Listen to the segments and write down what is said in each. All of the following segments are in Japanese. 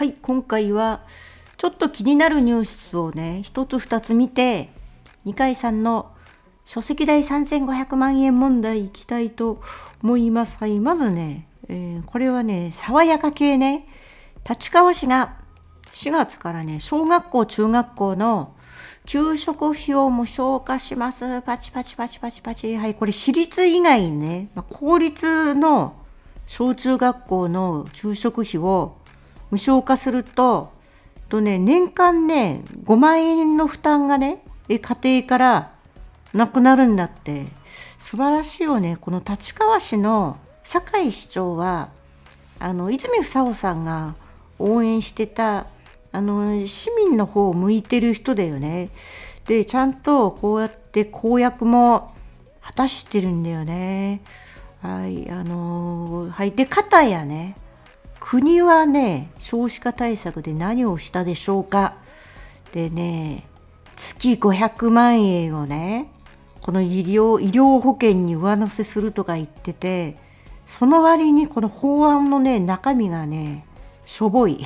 はい、今回はちょっと気になるニュースをね、一つ二つ見て、二階さんの書籍代3500万円問題いきたいと思います。はい、まずね、これはね、爽やか系ね、立川市が4月からね、小学校、中学校の給食費を無償化します。パチパチパチパチパチ。はい、これ私立以外にね、公立の小中学校の給食費を無償化すると、年間ね、5万円の負担がね、家庭からなくなるんだって。素晴らしいよね。この立川市の酒井市長は、泉房穂さんが応援してた、市民の方を向いてる人だよね。で、ちゃんとこうやって公約も果たしてるんだよね。はい、はい。で、片やね、国はね、少子化対策で何をしたでしょうか。でね、月500万円をね、この医療保険に上乗せするとか言ってて、その割にこの法案のね、中身がね、しょぼい。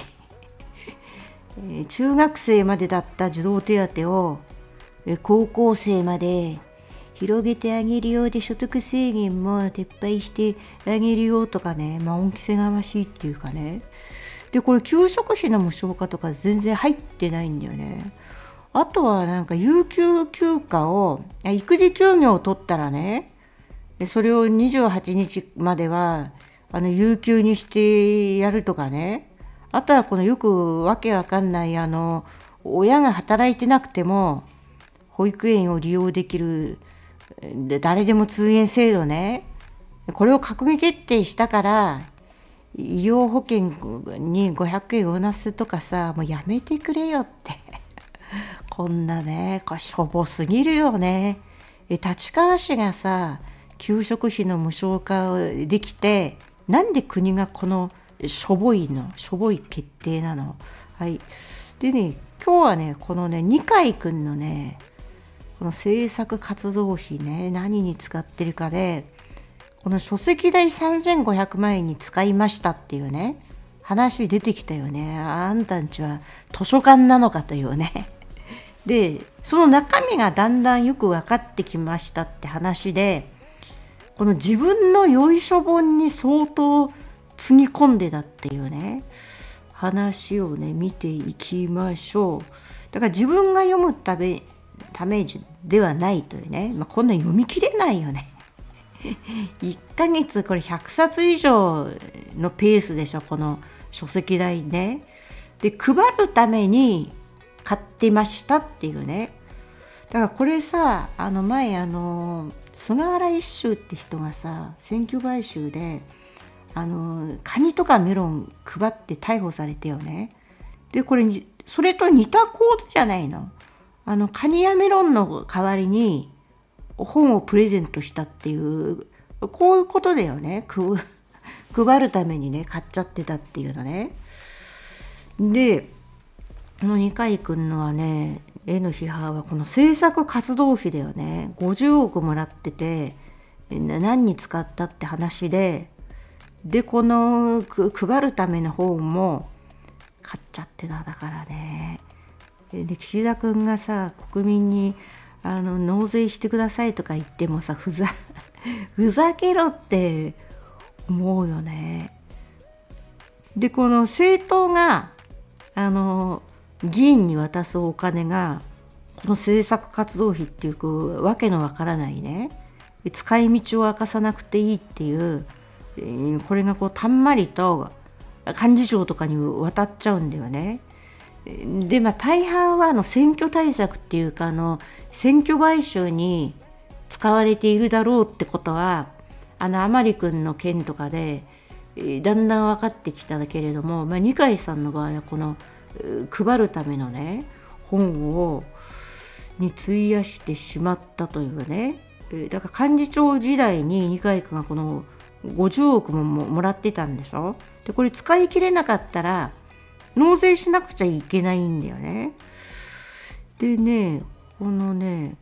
中学生までだった児童手当を高校生まで広げてあげるようで、所得制限も撤廃してあげるよとかね、恩着せがましいっていうかね。で、これ給食費の無償化とか全然入ってないんだよね。あとはなんか有給休暇を、育児休業を取ったらね、それを28日までは有給にしてやるとかね。あとはこのよくわけわかんない親が働いてなくても保育園を利用できる誰でも通園制度ね。これを閣議決定したから医療保険に500円上乗せとかさ、もうやめてくれよってこんなね、これしょぼすぎるよね。立川市がさ、給食費の無償化できて、なんで国がこのしょぼい決定なの。はい。でね、今日はね、このね、二階くんのね、この政策活動費ね、何に使ってるかで、この書籍代3500万円に使いましたっていうね、話出てきたよね。あんたんちは図書館なのかというね。で、その中身がだんだんよく分かってきましたって話で、この自分のよいしょ本に相当つぎ込んでたっていうね、話をね、見ていきましょう。だから自分が読むためではないというね、こんな読み切れないよね。1ヶ月これ100冊以上のペースでしょ、この書籍代ね。で、配るために買ってましたっていうね。だからこれさ、前菅原一秀って人がさ、選挙買収でカニとかメロン配って逮捕されてよね。で、これそれと似た構図じゃないの。カニやメロンの代わりに本をプレゼントしたっていう、こういうことだよね。配るためにね、買っちゃってたっていうのね。で、この二階くんのはね、絵の批判はこの制作活動費だよね。50億もらってて、何に使ったって話で、この配るための本も買っちゃってた。だからね。で、岸田くんがさ、国民に納税してくださいとか言ってもさ、ふざけろって思うよね。で、この政党が議員に渡すお金がこの政策活動費っていうわけのわからないね、使い道を明かさなくていいっていう、これがたんまりと幹事長とかに渡っちゃうんだよね。で、大半は選挙対策っていうか選挙買収に使われているだろうってことは甘利君の件とかでだんだん分かってきたけれども、二階さんの場合はこの配るためのね本に費やしてしまったというね。だから幹事長時代に二階君がこの50億ももらってたんでしょ。で、これ使い切れなかったら納税しなくちゃいけないんだよね。でね、このね、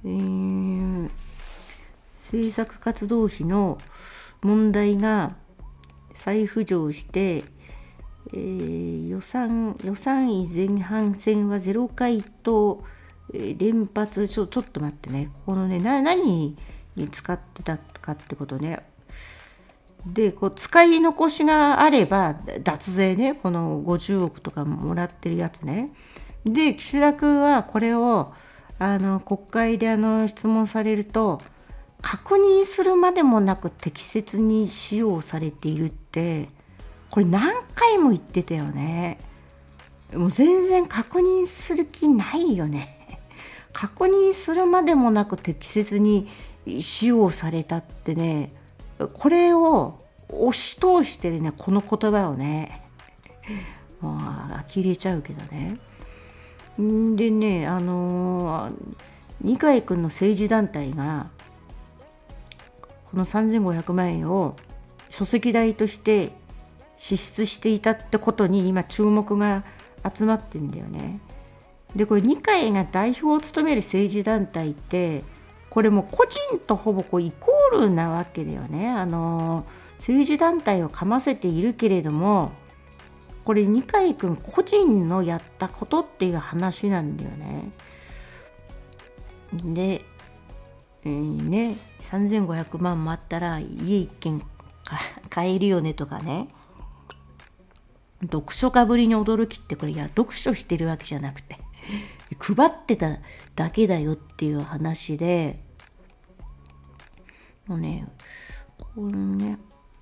政策活動費の問題が再浮上して、 予算位前半戦は0回と、連発ちょっと待ってね、このね何に使ってたかってことね。でこう使い残しがあれば脱税ね、この50億とかもらってるやつね。で岸田君はこれを国会で質問されると、確認するまでもなく適切に使用されているって、これ何回も言ってたよね。もう全然確認する気ないよね。確認するまでもなく適切に使用されたってね、これを押し通してるね、この言葉をね。もう呆れちゃうけどね。でね、二階君の政治団体がこの3500万円を書籍代として支出していたってことに今注目が集まってんだよね。でこれ二階が代表を務める政治団体ってこれもう個人とほぼイコールなわけだよね。政治団体をかませているけれども、これ二階君個人のやったことっていう話なんだよね。で、3500万もあったら家一軒買えるよねとかね。読書かぶりに驚きって、これいや読書してるわけじゃなくて配ってただけだよっていう話で、もうねこれね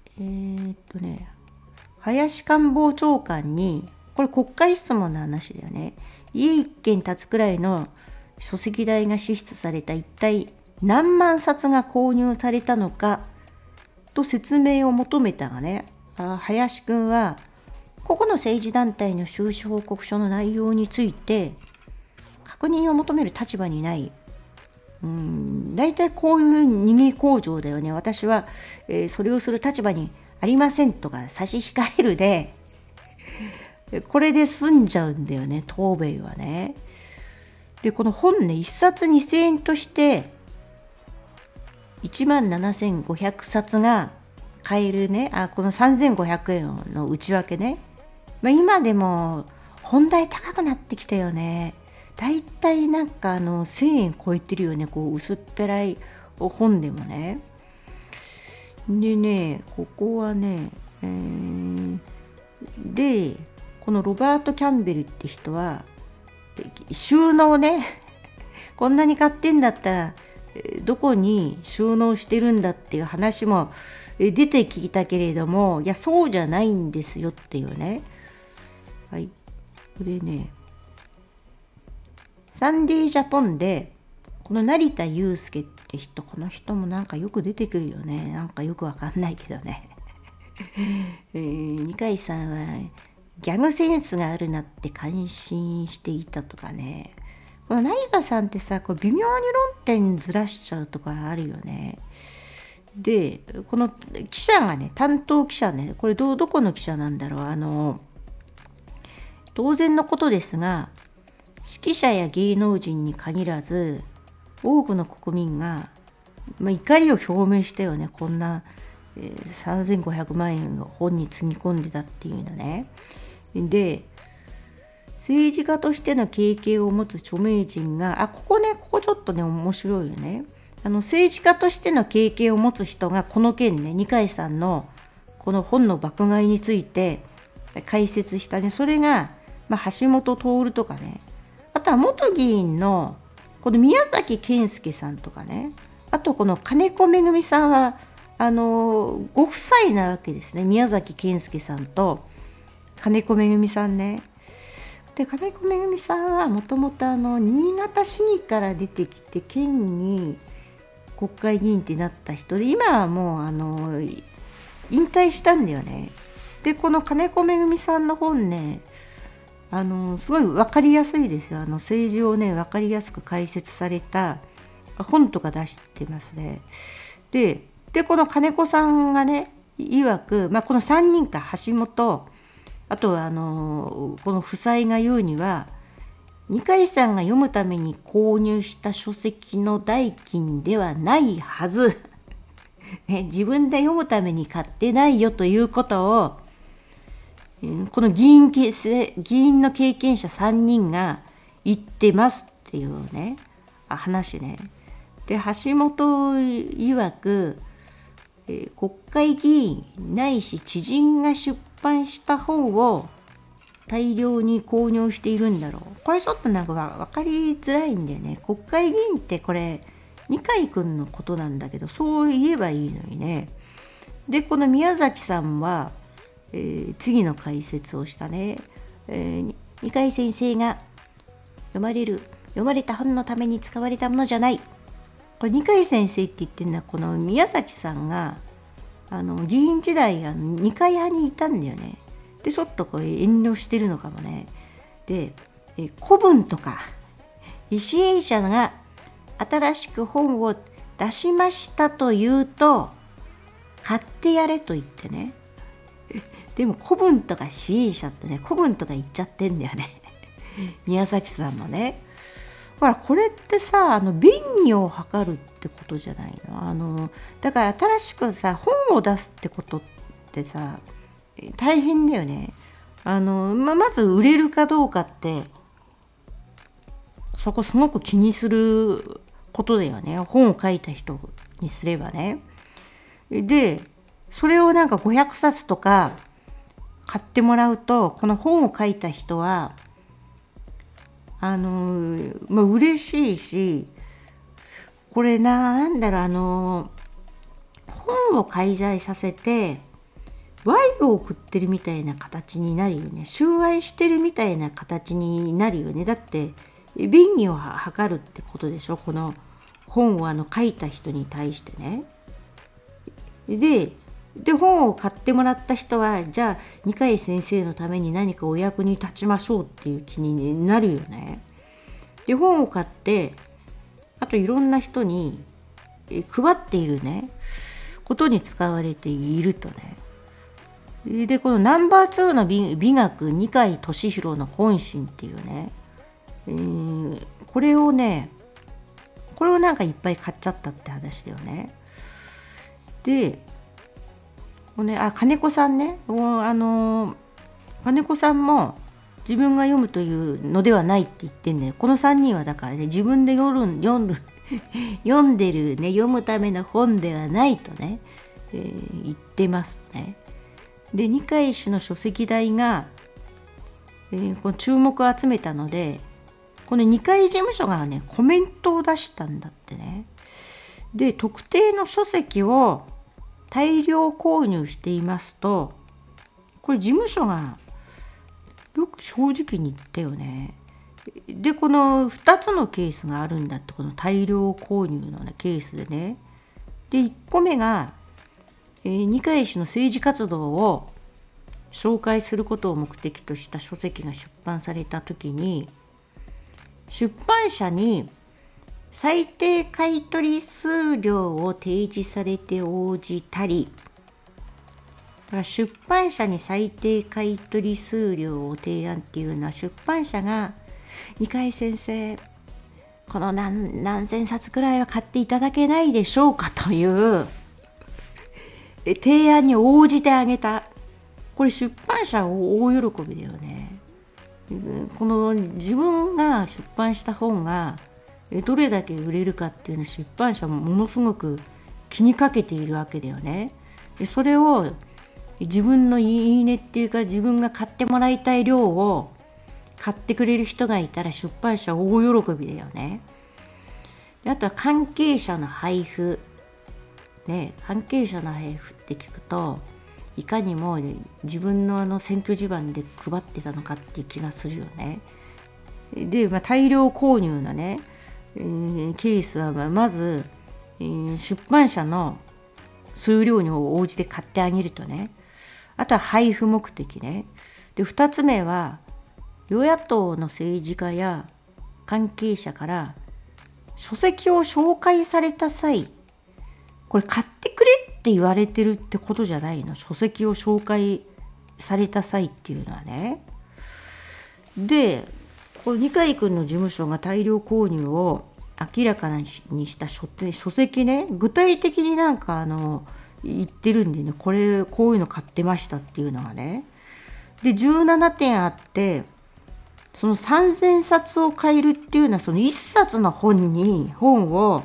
林官房長官に、これ国会質問の話だよね。家一軒建つくらいの書籍代が支出された、一体何万冊が購入されたのかと説明を求めたがね、林くんは個々の政治団体の収支報告書の内容について確認を求める立場にない。大体こういう逃げ口上だよね。私は、それをする立場にありませんとか差し控えるで、これで済んじゃうんだよね、答弁はね。でこの本ね、1冊2000円として17,500冊が買えるね。この3500円の内訳ね。今でも本題高くなってきたよね。だいたいなんか1000円超えてるよね、こう薄っぺらい本でもね。でね、ここはね、でこのロバート・キャンベルって人は収納ねこんなに買ってんだったらどこに収納してるんだっていう話も出てきたけれども、いやそうじゃないんですよっていうね。はい、これねサンデージャポンでこの成田悠輔って人、この人もなんかよく出てくるよね。なんかよくわかんないけどね二階さんはギャグセンスがあるなって感心していたとかね。この成田さんってさ、こう微妙に論点ずらしちゃうとかあるよね。でこの記者がね、担当記者ね、これどこの記者なんだろう。当然のことですが、指揮者や芸能人に限らず多くの国民が、怒りを表明したよね。こんな、3500万円を本につぎ込んでたっていうのね。で政治家としての経験を持つ著名人が、ここちょっとね面白いよね。政治家としての経験を持つ人がこの件ね、二階さんのこの本の爆買いについて解説したね。それが、橋本徹とかね、あとは元議員のこの宮崎謙介さんとかね、あとこの金子めぐみさんはご夫妻なわけですね。宮崎謙介さんと金子めぐみさんね。で金子めぐみさんはもともと新潟市議から出てきて県に国会議員ってなった人で、今はもう引退したんだよね。でこの金子めぐみさんの本ね、すごい分かりやすいですよ。政治をね分かりやすく解説された本とか出してますね。でこの金子さんがね曰く、この3人か、橋本、あとはこの夫妻が言うには、二階さんが読むために購入した書籍の代金ではないはず、自分で読むために買ってないよということを、 この議員の経験者3人が言ってますっていうね、話ね。で、橋本曰く、国会議員ないし知人が出版した本を大量に購入しているんだろう。これちょっとなんか分かりづらいんだよね。国会議員ってこれ二階君のことなんだけど、そう言えばいいのにね。で、この宮崎さんは、次の解説をしたね。二階先生が読まれた本のために使われたものじゃない。これ二階先生って言ってるのは、この宮崎さんが議員時代二階派にいたんだよね。でちょっとこう遠慮してるのかもね。で、古文とか支援者が新しく本を出しましたというと買ってやれと言ってね。でも古文とか支援者ってね、古文とか言っちゃってんだよね。宮崎さんもね。ほら、これってさ、便宜を図るってことじゃないの。だから新しくさ、本を出すってことってさ、大変だよね。まず売れるかどうかって、そこすごく気にすることだよね。本を書いた人にすればね。で、それをなんか500冊とか買ってもらうと、この本を書いた人は、嬉しいし、これなんだろう、本を介在させて賄賂を送ってるみたいな形になるよね。収賄してるみたいな形になるよね。だって便宜を図るってことでしょ、この本を書いた人に対してね。で本を買ってもらった人は、じゃあ二階先生のために何かお役に立ちましょうっていう気になるよね。で、本を買って、あといろんな人に配っているね、ことに使われているとね。で、このナンバー2の美学、二階俊博の本心っていうね、これをなんかいっぱい買っちゃったって話だよね。で、金子さんね、金子さんも自分が読むというのではないって言ってんだよ。この3人はだからね、自分で読んでるね、読むための本ではないとね、言ってますね。で、二階氏の書籍代が、この注目を集めたので、この二階事務所がね、コメントを出したんだってね。で、特定の書籍を大量購入していますと、これ事務所がよく正直に言ったよね。で、この2つのケースがあるんだって、この大量購入の、ね、ケースでね。で、1個目が、二階氏の政治活動を紹介することを目的とした書籍が出版されたときに、出版社に最低買取数量を提示されて応じたり、出版社に最低買取数量を提案っていうのは、出版社が二階先生、この何千冊くらいは買っていただけないでしょうかという提案に応じてあげた。これ出版社大喜びだよね。この自分が出版した本がどれだけ売れるかっていうのを出版社もものすごく気にかけているわけだよね。で、それを自分のいいねっていうか、自分が買ってもらいたい量を買ってくれる人がいたら出版社大喜びだよね。で、あとは関係者の配布。ね、関係者の配布って聞くと、いかにも自分の選挙地盤で配ってたのかっていう気がするよね。で、大量購入のね、ケースはまず、出版社の数量に応じて買ってあげるとね。あとは配布目的ね。で、2つ目は与野党の政治家や関係者から書籍を紹介された際、これ買ってくれって言われてるってことじゃないの。書籍を紹介された際っていうのはね。で、この二階君の事務所が大量購入を明らかにした書籍ね、具体的に言ってるんでね、こういうの買ってましたっていうのがね。 で17点あって、その3000冊を買えるっていうのは、その1冊の本を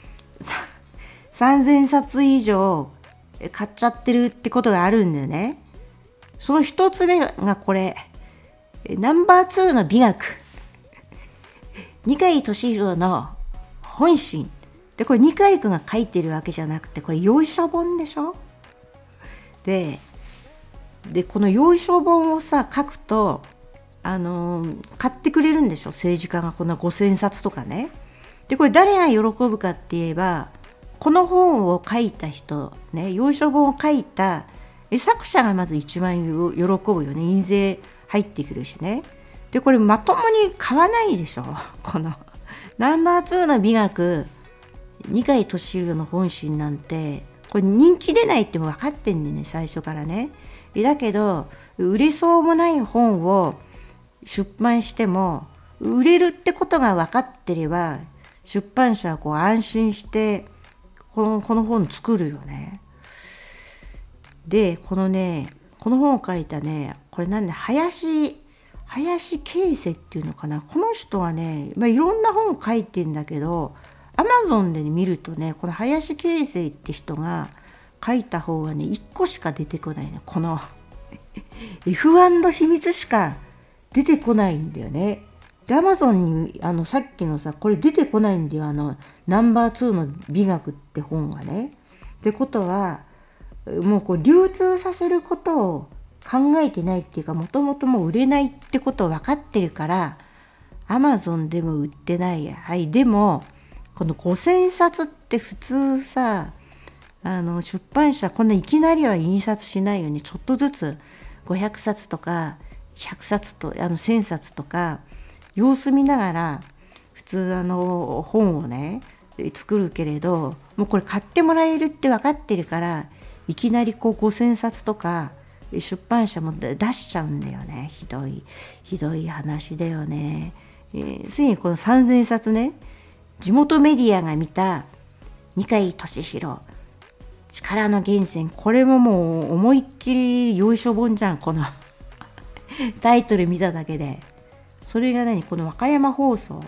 3000冊以上買っちゃってるってことがあるんだよね。その一つ目がこれ、ナンバー2の美学、二階俊博の本心で、これ二階君が書いてるわけじゃなくて、これ要所本でしょ。でこの要所本をさ書くと買ってくれるんでしょ、政治家が。こんな5000冊とかね。でこれ誰が喜ぶかって言えば、この本を書いた人ね、要所本を書いた作者がまず一番喜ぶよね。印税入ってくるしね。でこれまともに買わないでしょ。このナンバー2の美学、二階俊博の本心なんて、これ人気出ないっても分かってんでね、最初からね。だけど売れそうもない本を出版しても売れるってことが分かってれば、出版社はこう安心してこの本作るよね。でこの本を書いたね、これなんで林圭介っていうのかな。この人はね、いろんな本を書いてんだけど、アマゾンで見るとね、この林圭介って人が書いた本はね1個しか出てこないの。この F1 の秘密しか出てこないんだよね。でアマゾンにさっきのさ、これ出てこないんだよ、ナンバー2の美学って本はね。ってことはもうこう流通させることを考えてないっていうか、もともともう売れないってことを分かってるから、アマゾンでも売ってないや。はい、でもこの5000冊って普通さ、出版社こんないきなりは印刷しないよね。ちょっとずつ500冊とか100冊と1000冊とか様子見ながら普通本をね作るけれど、もうこれ買ってもらえるって分かってるから、いきなりこう5000冊とか出版社も出しちゃうんだよね。ひどい話だよね。ついにこの3000冊ね、地元メディアが見た二階俊博力の源泉、これももう思いっきり要所本じゃん、このタイトル見ただけで。それがこの和歌山放送、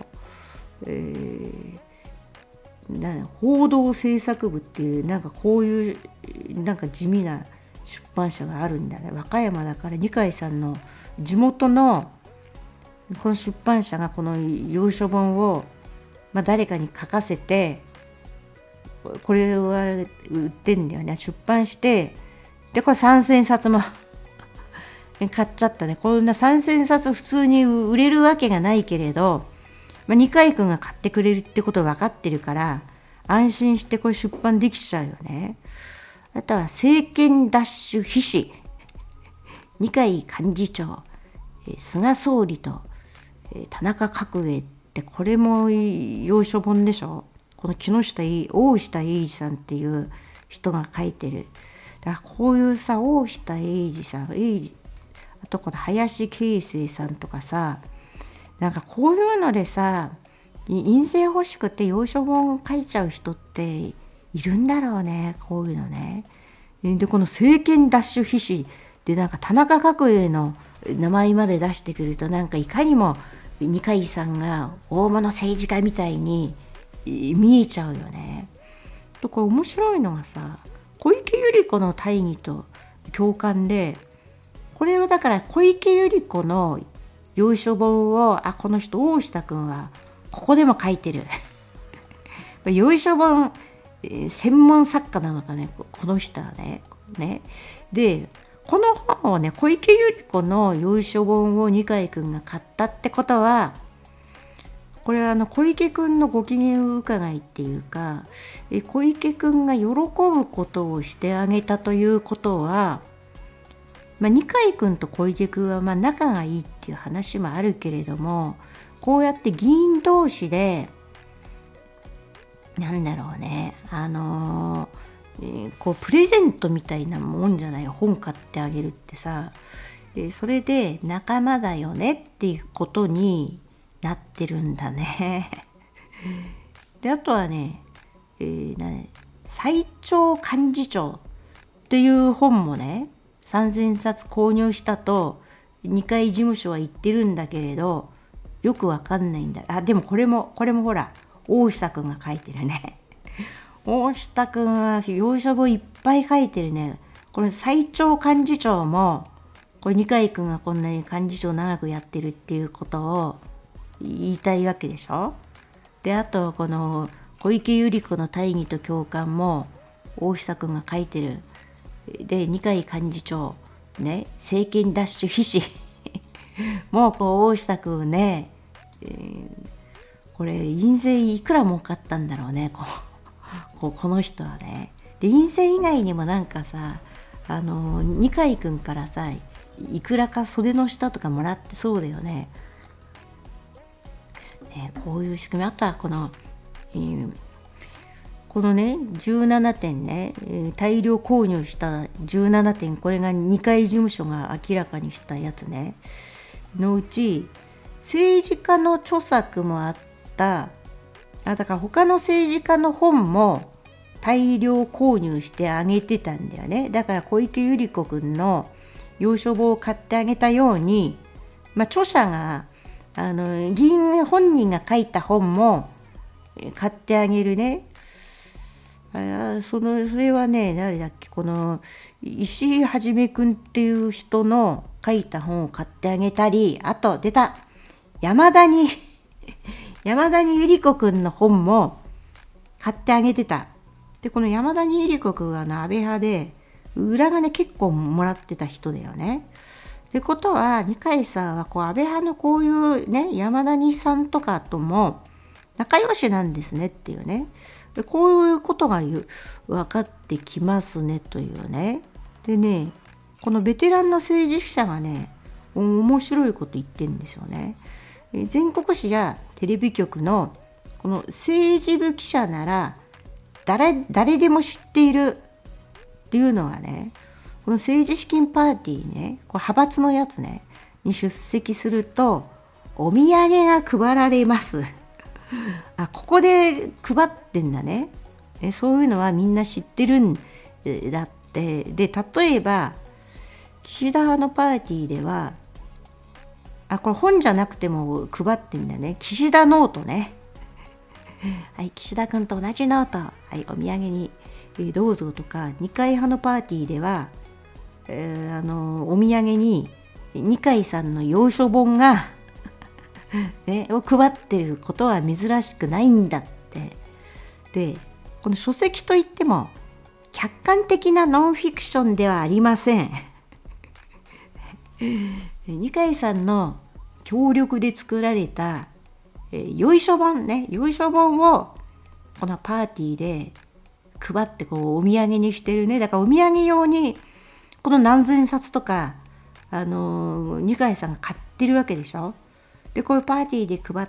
報道制作部っていう、こういう地味な出版社があるんだね。和歌山だから二階さんの地元のこの出版社がこの要所本を、誰かに書かせて、これは売ってんだよね。出版して、でこれ3000冊も買っちゃったね。こんな3000冊普通に売れるわけがないけれど、二階君が買ってくれるってこと分かってるから安心してこれ出版できちゃうよね。あとは政権奪取必至、二階幹事長、菅総理と田中角栄って、これも要所本でしょ。この大下英二さんっていう人が書いてる。だからこういうさ、大下英二さん、あとこの林圭介さんとかさ、こういうのでさ、印税欲しくて要所本書いちゃう人っているんだろうね。こういうのね。でこの政権奪取必至で田中角栄の名前まで出してくると、いかにも二階さんが大物政治家みたいに見えちゃうよね。とこれ面白いのがさ、小池百合子の大義と共感で、これをだから小池百合子の要所本を、この人大下君はここでも書いてる要所本専門作家なのかね、この人はね。でこの本をね、小池百合子の要所本を二階君が買ったってことは、これは小池君のご機嫌伺いっていうか、小池君が喜ぶことをしてあげたということは、二階君と小池君は仲がいいっていう話もあるけれども、こうやって議員同士でこうプレゼントみたいなもんじゃない、本買ってあげるってさ。それで仲間だよねっていうことになってるんだねであとはね、最長幹事長っていう本もね、3000冊購入したと 2階事務所は行ってるんだけれど、よくわかんないんだ。あ、でもこれもほら、大下くんが書いてるね。大下くんは要所本いっぱい書いてるね。これ最長幹事長も、これ二階くんがこんなに幹事長長くやってるっていうことを言いたいわけでしょ。で、あとこの小池百合子の大義と共感も大下くんが書いてる。で、二階幹事長ね、政権奪取必至。もうこの大下くんね、これ印税いくら儲かったんだろうね、この人はね。で、印税以外にもなんかさ、二階くんからさ、いくらか袖の下とかもらってそうだよね。こういう仕組み。あとはこのね、17点ね、大量購入した17点、これが2階事務所が明らかにしたやつね。のうち、政治家の著作もあった、だから他の政治家の本も大量購入してあげてたんだよね。だから小池百合子くんの要所本を買ってあげたように、著者が議員本人が書いた本も買ってあげるね。それはね、誰だっけ、この石井はじめくんっていう人の書いた本を買ってあげたり、あと出た山田に百合子くんの本も買ってあげてた。で、この山田に百合子くんは安倍派で、裏金結構もらってた人だよね。ってことは、二階さんは安倍派のこういうね、山田にさんとかとも仲良しなんですねっていうね。で、こういうことが分かってきますねというね。でね、このベテランの政治記者がね、面白いこと言ってるんですよね。全国紙やテレビ局のこの政治部記者なら誰でも知っているっていうのはね、この政治資金パーティーね、派閥のやつねに出席するとお土産が配られます。ここで配ってんだね。そういうのはみんな知ってるんだって。で、例えば岸田派のパーティーでは、これ本じゃなくても配ってんだね。岸田ノートね。はい、岸田君と同じノート、はい、お土産にどうぞとか、二階派のパーティーでは、お土産に二階さんの要所本がを配ってることは珍しくないんだって。で、この書籍といっても客観的なノンフィクションではありません。二階さんの協力で作られたよいしょ本ね、よいしょ本をこのパーティーで配ってお土産にしてるね。だからお土産用にこの何千冊とか二階さんが買ってるわけでしょ。で、こういうパーティーで配って、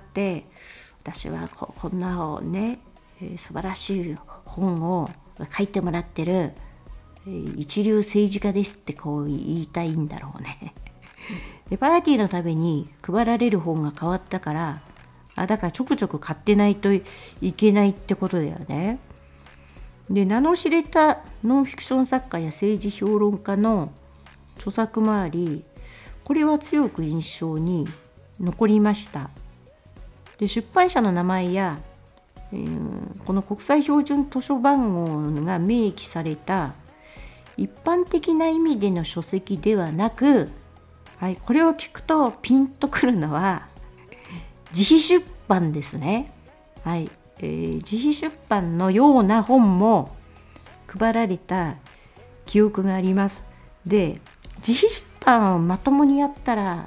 私はこんなね、素晴らしい本を書いてもらってる一流政治家ですって言いたいんだろうね。で、パーティーのために配られる本が変わったから、だからちょくちょく買ってないといけないってことだよね。で、名の知れたノンフィクション作家や政治評論家の著作もあり、これは強く印象に残りました。で、出版社の名前や、この国際標準図書番号が明記された一般的な意味での書籍ではなく、はい、これを聞くとピンとくるのは自費出版ですね。はい、自費出版のような本も配られた記憶があります。で、自費出版をまともにやったら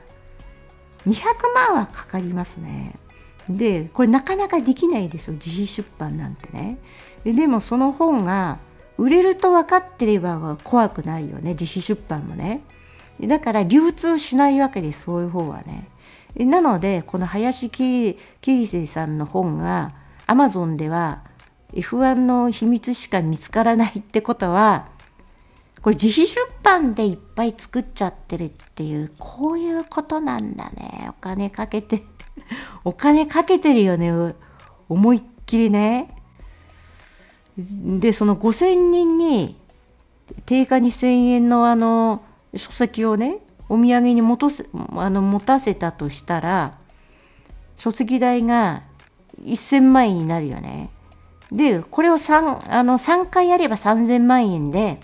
200万はかかりますね。で、これなかなかできないでしょ、自費出版なんてね。でもその本が売れると分かってれば怖くないよね、自費出版もね。だから流通しないわけです、そういう方はね。なので、この林圭生さんの本が Amazon では F1 の秘密しか見つからないってことは、これ自費出版でいっぱい作っちゃってるっていう、こういうことなんだね。お金かけてるよね、思いっきりね。で、その5000人に定価2000円の書籍をねお土産に持たせたとしたら、書籍代が1000万円になるよね。で、これを3回やれば3000万円で、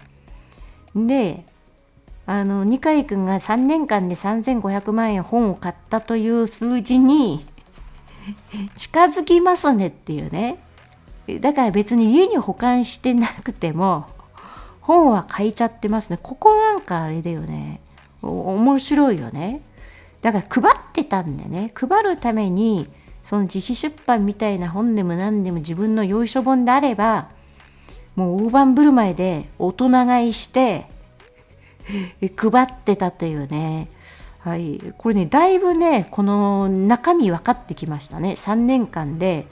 二階君が3年間で3500万円本を買ったという数字に近づきますねっていうね。だから別に家に保管してなくても本は買いちゃってますね。ここなんかあれだよね。面白いよね。だから配ってたんだよね。配るためにその自費出版みたいな本でも何でも自分のよいしょ本であれば、もう大盤振る舞いで大人買いして配ってたというね。はい、これね、だいぶね、この中身分かってきましたね。3年間で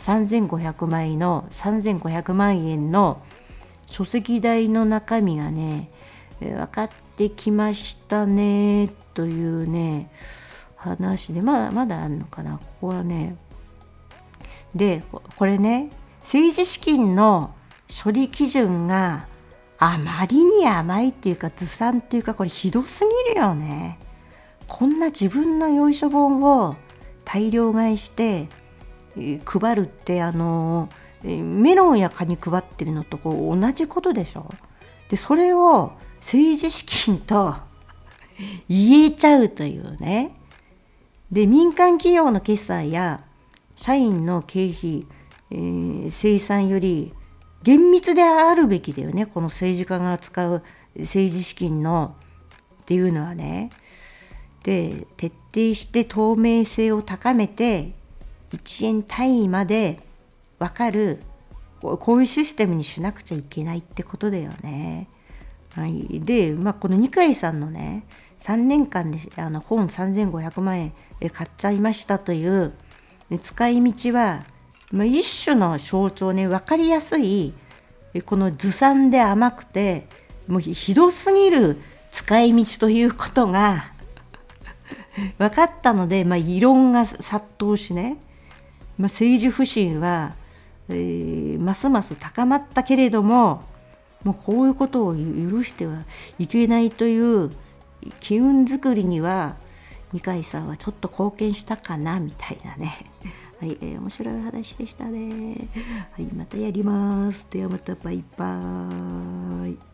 3500万円の書籍代の中身がね、分かってきましたねというね話で、まだあるのかな、ここはね。で、これね、政治資金の処理基準があまりに甘いっていうか、ずさんっていうか、これひどすぎるよね。こんな自分のよいしょ本を大量買いして配るって、メロンやカニ配ってるのと同じことでしょ。で、それを政治資金と言えちゃうというね。で、民間企業の決済や社員の経費、生産より厳密であるべきだよね。この政治家が使う政治資金のっていうのはね。で、徹底して透明性を高めて1円単位まで分かる、こういうシステムにしなくちゃいけないってことだよね。はい、で、この二階さんのね、3年間で本3500万円買っちゃいましたという使い道は、一種の象徴ね、分かりやすい、このずさんで甘くてもうひどすぎる使い道ということが分かったので、異論が殺到しね、政治不信は、ますます高まったけれども、もうこういうことを許してはいけないという機運作りには二階さんはちょっと貢献したかなみたいなね。はい、面白い話でしたね。はい、またやります。ではまたバイバーイ。